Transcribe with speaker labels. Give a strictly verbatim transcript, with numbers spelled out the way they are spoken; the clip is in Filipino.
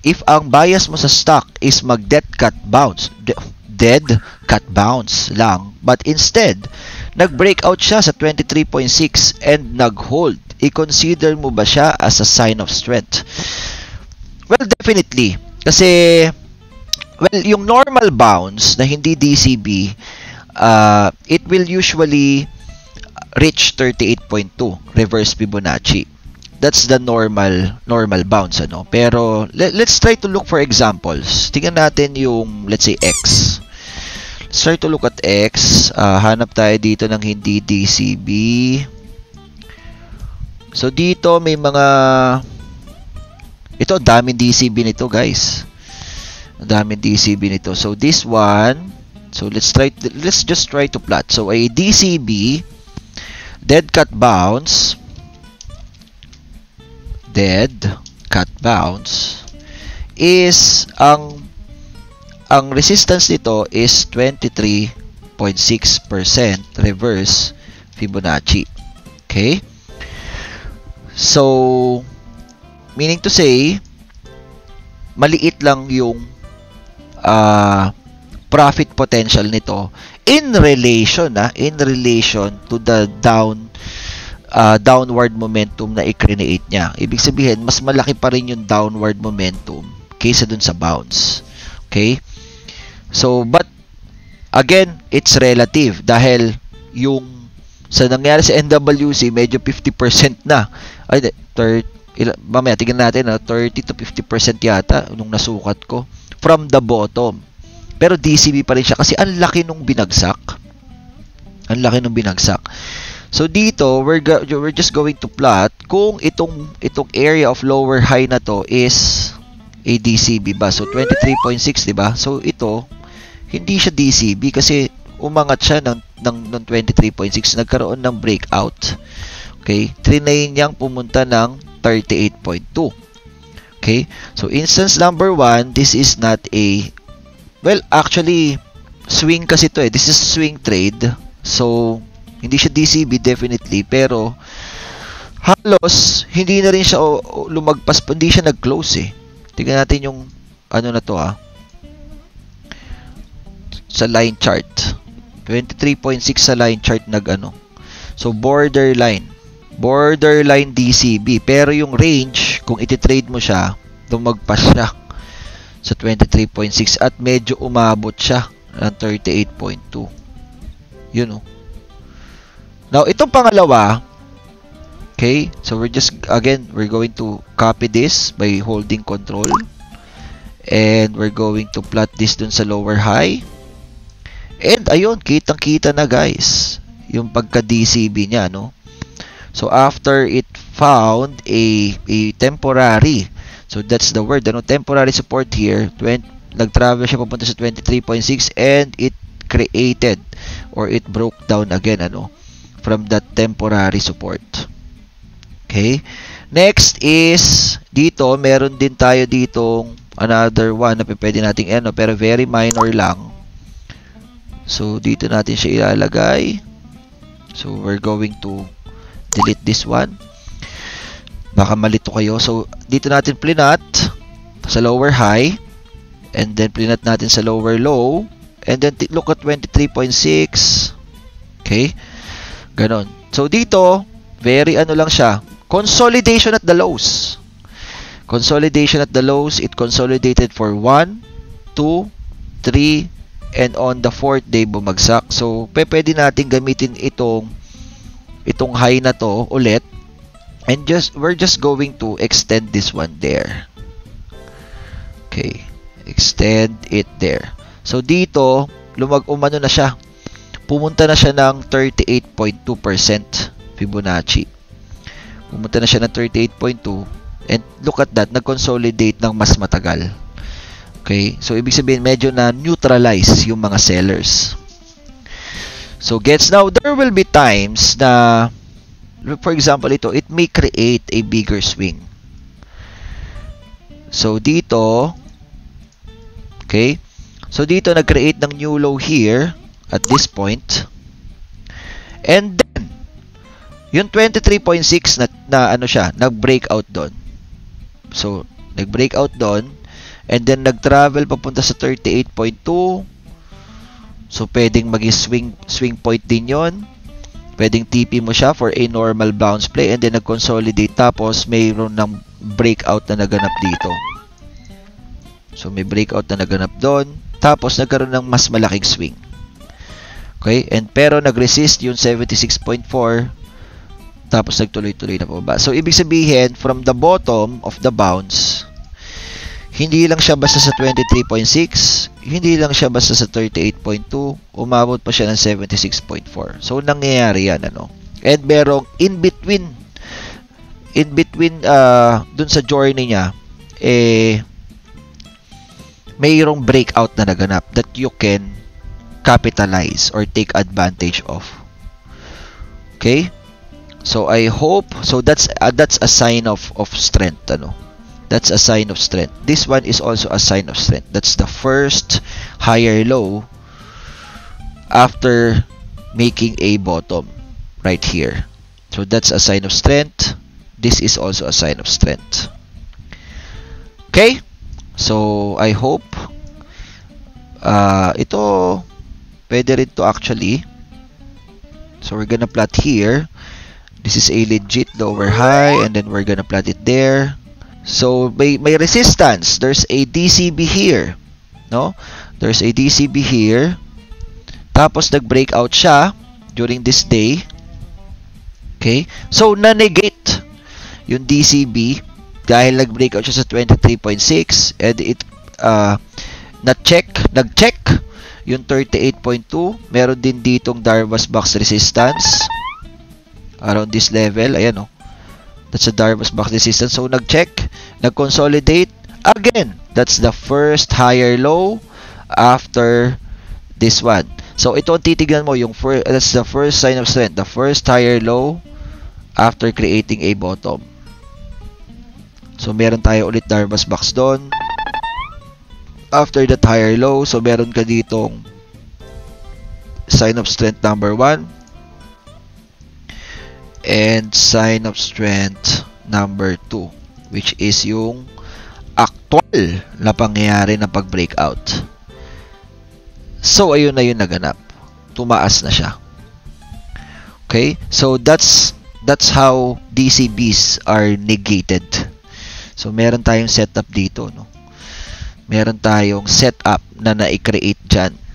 Speaker 1: if ang bias mo sa stock is mag dead cat bounce, dead cat bounce lang, but instead nag-breakout siya sa twenty-three point six and nag-hold, i-consider mo ba siya as a sign of strength? Well, definitely. Kasi, well, yung normal bounce na hindi D C B, uh, it will usually reach thirty-eight point two, reverse Fibonacci. That's the normal normal bounce, ano. Pero, let, let's try to look for examples. Tingnan natin yung, let's say, X. Let's try to look at X. Uh, hanap tayo dito ng hindi D C B. So, dito may mga... Ito, daming D C B nito, guys. Daming D C B nito. So, this one... So, let's try... To, let's just try to plot. So, a D C B, dead cat bounce, dead cat bounce, is ang ang resistance nito is twenty-three point six percent reverse Fibonacci. Okay? So, meaning to say, maliit lang yung uh, profit potential nito in relation, ah, in relation to the down uh, downward momentum na i-create niya. Ibig sabihin, mas malaki pa rin yung downward momentum kaysa dun sa bounce. Okay? So, but, again, it's relative dahil yung sa nangyari sa N W C, medyo fifty percent na. Ay, thirty, mamaya, tignan natin, na thirty to fifty percent yata nung nasukat ko from the bottom. Pero D C B pa rin siya kasi ang laki nung binagsak. Ang laki nung binagsak. So, dito, we're, we're just going to plot kung itong, itong area of lower high na to is a D C B ba? So, twenty-three point six, diba? So, ito, hindi siya D C B kasi umangat siya ng, ng, ng twenty-three point six. Nagkaroon ng breakout. Okay? Trinay niyang pumunta ng thirty-eight point two. Okay? So, instance number one, this is not a, well, actually, swing kasi to eh. This is swing trade. So, hindi siya D C B definitely. Pero, halos, hindi na rin siya o, o, lumagpas. Hindi siya nag-close eh. Tingnan natin yung, ano na to ah. Sa line chart. twenty-three point six sa line chart nag-ano. So, borderline. Borderline D C B. Pero yung range, kung iti-trade mo siya, lumagpas siya sa twenty-three point six at medyo umabot siya ng thirty-eight point two. Yun, oh. Now, itong pangalawa, okay, so we're just, again, we're going to copy this by holding control. And we're going to plot this dun sa lower high. And, ayun, kitang-kita na, guys, yung pagka-D C B niya, no? So, after it found a, a temporary, so that's the word, ano, temporary support here, nag-travel siya papunta sa twenty-three point six and it created or it broke down again, ano, from that temporary support. Okay? Next is, dito, meron din tayo ditong another one na pwede nating ano, pero very minor lang. So, dito natin siya ilalagay. So, we're going to delete this one. Baka malito kayo. So, dito natin plinat sa lower high. And then, plinat natin sa lower low. And then, look at twenty-three point six. Okay? Ganon. So, dito, very ano lang siya. Consolidation at the lows. Consolidation at the lows. It consolidated for one, two, three, and on the fourth day, bumagsak. So, pwede natin gamitin itong itong high na to ulit. And just, we're just going to extend this one there. Okay. Extend it there. So, dito, lumag umano na siya. Pumunta na siya ng thirty-eight point two percent Fibonacci. Pumunta na siya ng thirty-eight point two. And look at that, nag-consolidate ng mas matagal. Okay? So, ibig sabihin, medyo na neutralize yung mga sellers. So, gets now, there will be times na, for example, ito, it may create a bigger swing. So, dito, okay? So, dito, nag-create ng new low here at this point. And then, yung twenty-three point six na, na ano siya, nag-breakout doon. So, nag-breakout doon. and then nag-travel papunta sa thirty-eight point two. So pwedeng maging swing swing point din 'yon. Pwedeng T P mo siya for a normal bounce play, and then nag-consolidate, tapos mayroon ng breakout na naganap dito. So may breakout na naganap doon, tapos nagkaroon ng mas malaking swing. Okay? And pero nag-resist yung seventy-six point four, tapos nagtuloy-tuloy na pababa. So ibig sabihin, from the bottom of the bounce, hindi lang siya basta sa twenty-three point six, hindi lang siya basta sa thirty-eight point two, umabot pa siya ng seventy-six point four. So nangyayari yan, ano? And merong in between, in between uh, dun sa journey niya, eh, mayroong breakout na naganap that you can capitalize or take advantage of. Okay? So I hope, so that's uh, that's a sign of of strength, ano. That's a sign of strength. This one is also a sign of strength. That's the first higher low after making a bottom right here. So that's a sign of strength. This is also a sign of strength. Okay? So I hope uh, ito pwede rin to actually. So we're gonna plot here. This is a legit lower high, and then we're gonna plot it there. So may, may resistance. There's a D C B here, no? There's a D C B here. Tapos nag-breakout siya during this day. Okay? So na-negate yung D C B dahil nag-breakout siya sa twenty-three point six, and it uh, na-check, nag-check yung thirty-eight point two. Meron din ditong Darvas box resistance around this level. Ayan, oh. That's a Darvas box resistance. So nag-check, nag-consolidate again. That's the first higher low after this one. So ito ang titignan mo, yung first, that's the first sign of strength, the first higher low after creating a bottom. So meron tayo ulit Darvas box doon. After that higher low, so meron ka ditong sign of strength number one and sign of strength number two, which is yung actual na pangyayari na pag-breakout. So ayun na yung naganap. Tumaas na siya. Okay? So that's that's how D C Bs are negated. So meron tayong setup dito, no? Meron tayong setup na na-create dyan.